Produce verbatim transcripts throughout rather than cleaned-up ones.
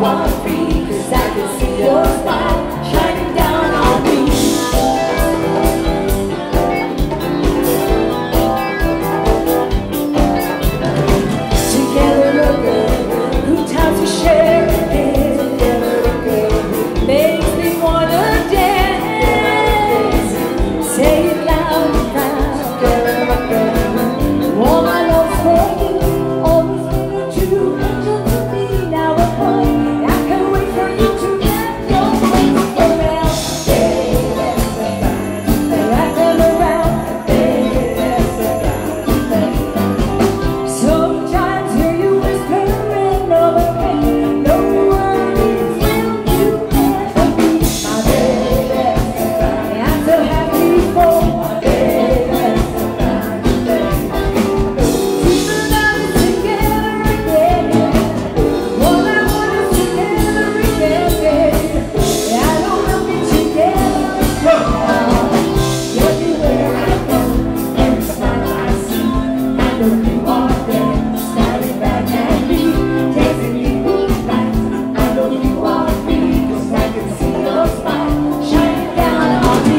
are free, 'cause I can see your smile shining down on me. Together again, good times we share again. Together again, makes me wanna dance. Say it loud and proud. Together again, all my love for you, always been a true angel to me. Now I'm home, I can't wait for you to get your wings around. Baby, that's the vibe. Wrap them around. Baby, that's the vibe. Sometimes hear you whispering over me. No worries, will you ever be my baby? I'm so happy for my baby. Keep the love together again. All I want is together again. I know we'll be together again. Everywhere I go, every smile I see, I know you are there, smiling back at me, tasting me good nights. I know you are free, 'cause I can see your smile shining down on me.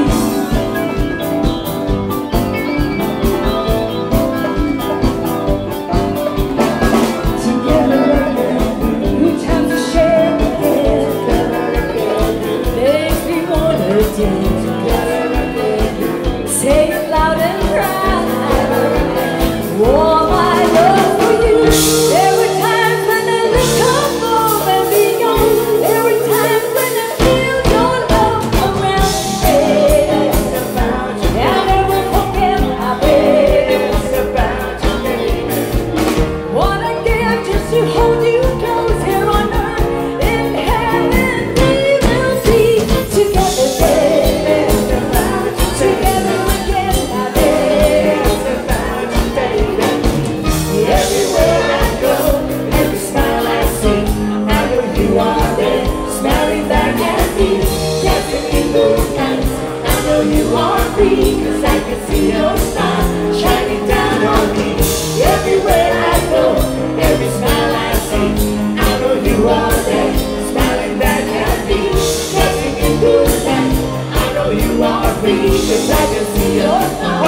Together again, good times to share again. Makes me wanna dance. Together again, say it loud and proud. All my love for you. There were times when I look above and beyond. There were times when I feel your love around. Baby, it's about you. I never forget my baby. It's about you, baby. What I give just to hold you close here on earth. In heaven we will be together, baby. It's about you. Together again, my baby. It's about you, baby. Everywhere I go, every smile I see, I know you are there, smiling back at me, dancing in those nights. I know you are free, 'cause I can see your smile shining down on me. Everywhere I go, every smile I see, I know you are there, smiling back at me, dancing in those nights. I know you are free, 'cause I can see your smile